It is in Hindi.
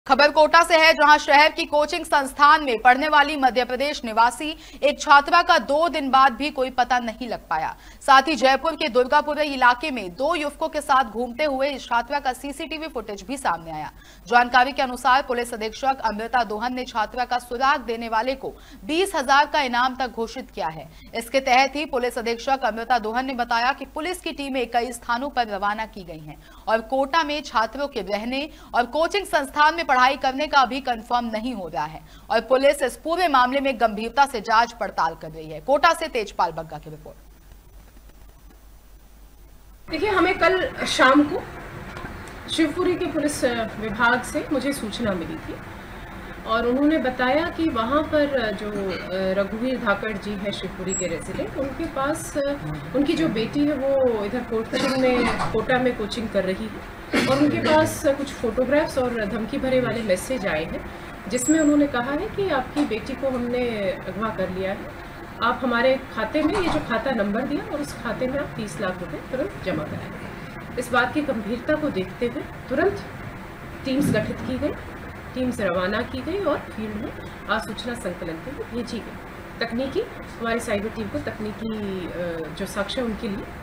खबर कोटा से है, जहां शहर की कोचिंग संस्थान में पढ़ने वाली मध्य प्रदेश निवासी एक छात्रा का 2 दिन बाद भी कोई पता नहीं लग पाया। साथ ही जयपुर के दुर्गापुरी इलाके में 2 युवकों के साथ घूमते हुए इस छात्रा का सीसीटीवी फुटेज भी सामने आया। जानकारी के अनुसार पुलिस अधीक्षक अमृता दोहन ने छात्रा का सुराग देने वाले को 20,000 का इनाम तक घोषित किया है। इसके तहत ही पुलिस अधीक्षक अमृता दोहन ने बताया कि पुलिस की टीमें कई स्थानों पर रवाना की गई हैं और कोटा में छात्रों के रहने और कोचिंग संस्थान में पढ़ाई करने का अभी कंफर्म नहीं हो रहा है और पुलिस इस पूरे मामले में गंभीरता से जांच पड़ताल कर रही है। कोटा से तेजपाल बग्गा की रिपोर्ट। देखिए, हमें कल शाम को शिवपुरी के पुलिस विभाग से मुझे सूचना मिली थी और उन्होंने बताया कि वहाँ पर जो रघुवीर धाकड़ जी है शिवपुरी के रेजिडेंट, उनके पास उनकी जो बेटी है वो इधर कोटा में कोचिंग कर रही है और उनके पास कुछ फोटोग्राफ्स और धमकी भरे वाले मैसेज आए हैं जिसमें उन्होंने कहा है कि आपकी बेटी को हमने अगवा कर लिया है, आप हमारे खाते में, ये जो खाता नंबर दिया और उस खाते में आप 30 लाख रुपए तुरंत जमा कराएं। इस बात की गंभीरता को देखते हुए तुरंत टीम्स गठित की गई, टीम्स रवाना की गई और फील्ड में आसूचना संकलन के लिए भेजी गई। तकनीकी हमारी साइबर टीम को तकनीकी जो साक्ष्य उनके लिए